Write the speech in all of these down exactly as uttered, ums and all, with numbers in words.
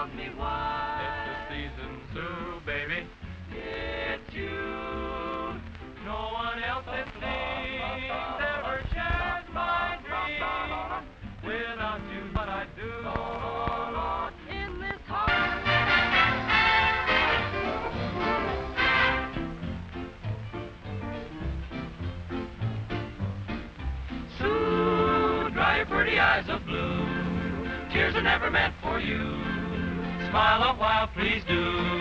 tells me why. It's the season, Sue, baby. It's you. No one else it seems ever shares my dreams. Without you, what I do in this heart. Sue, dry your pretty eyes of blue. Tears are never meant for you. Smile a while, please do.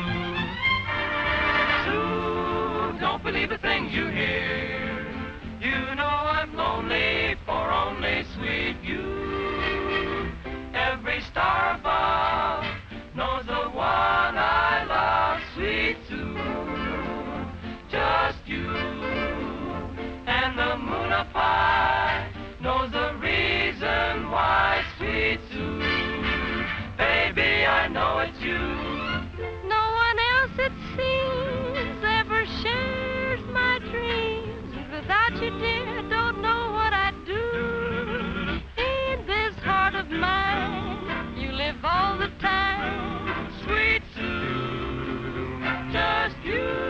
Sue, don't believe the things you hear. You know I'm lonely for only sweet you. Every star above knows the one I love, sweet Sue. Just you. And the moon up high knows the reason why, sweet Sue. Baby, I know it's you. No one else, it seems, ever shares my dreams. Without you, dear, don't know what I'd do. In this heart of mine, you live all the time, Sweet Sue, just you.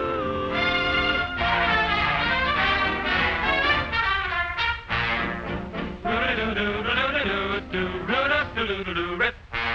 Rip.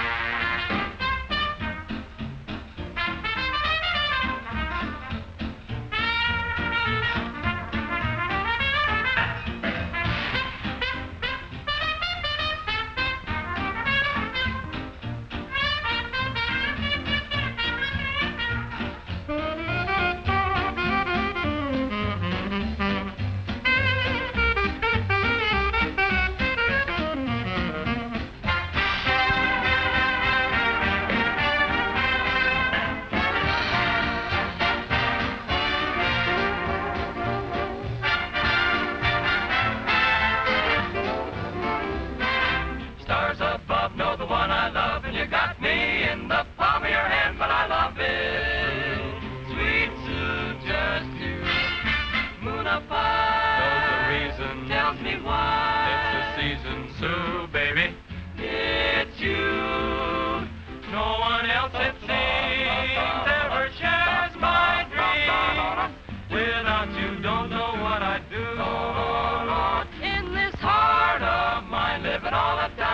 Stars above know the one I love, and you got me in the palm of your hand, but I love it. Sweet Sue, just you. Moon up high Knows the reason. tells me why. It's the season, Sue, baby. It's you. No one else, it seems, ever shares my dreams. Without you, don't know what I'd do. In this heart of mine, living all the time.